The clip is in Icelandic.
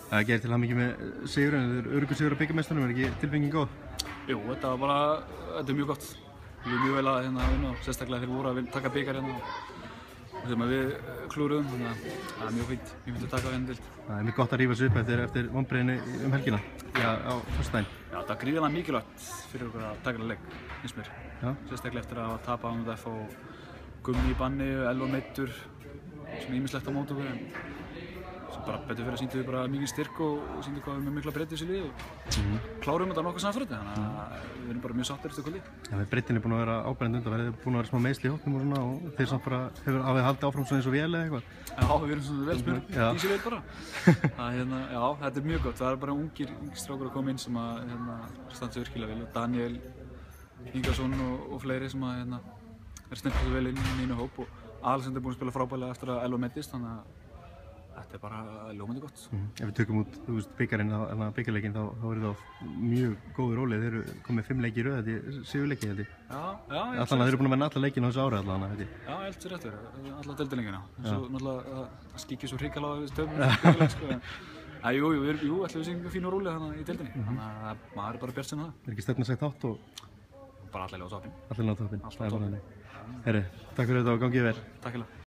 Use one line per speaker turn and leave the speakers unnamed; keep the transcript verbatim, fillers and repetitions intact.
Það gerir til hamingju með sigurinn, þetta er öruggur sigur á bikarmeistarunum, er ekki tilfinningin góð?
Jú, þetta var bara, þetta er mjög gott. Við erum mjög vel að hérna vinna og sérstaklega þeir voru að vilja taka bikar hérna og sem að við klúruðum, þannig að það er mjög fínt, mjög fínt að taka á henni dild.
Það er mjög gott að rífa sig upp eftir, eftir vonbrigðin um helgina, já, á föstudaginn.
Já, það er gríðarlega mikilvægt fyrir okkur að taka leik, finnst mér. Já. Sérstaklega eftir að tapa á M D F og Gummi í banni, Elva meiddur, sem ýmislegt á móti okkur, en sem bara betur fyrir að sýndu við bara mikið styrk og, og sýndu hvað við erum með mikla breidd í þessu liði og mm-hmm. klárum þetta nokkuð samfærandi, þannig að við erum bara mjög sáttir eftir kvöldi. Já, breiddin er búin að vera áberandi undan, það er búin að vera smá meiðsli í hópnum og svona og þeir samt bara hefur hafið haldið áfram svona eins og vél eða eitthvað. Já, við erum svona vel smurð í þessu leik bara. Það, hérna, já, þetta er mjög gott, það er bara ungir, ungir strákur að koma inn sem að hérna, standa sig virkilega vel og Daniel Ingarsson og, og fleiri sem að hérna, er snögglega svo vel inn í einu hóp og Alexander er búinn að spila frábærlega eftir að Elva meiddist, þannig að þetta er bara ljómandi gott. Mm. Ef við tökum út, þú veist, bikarinn, bikarleikinn, þá, þá er það mjög góður róli. Þeir eru komið fimm leiki í röð, þetta er sigurleiki, held ég. Já, já. Allan að þeir eru búin að vinna alla leikina á þessu ári allan, held ég. Já, ég held sér rétt verið, alla deildarleikina. En svo náttúrulega að skíkja svo hrikalega við töfum bikarleik, sko. En jú, jú, jú, ætlum við séum fínu róli þannig í deildinni. Þannig að maður er bara bjartsýnn á það. Er ekki stefnan sett hátt og bara allir á toppinn. Allir á toppinn, það er bara þannig. Herri, takk fyrir þetta og gangið vel. Takk fyrir.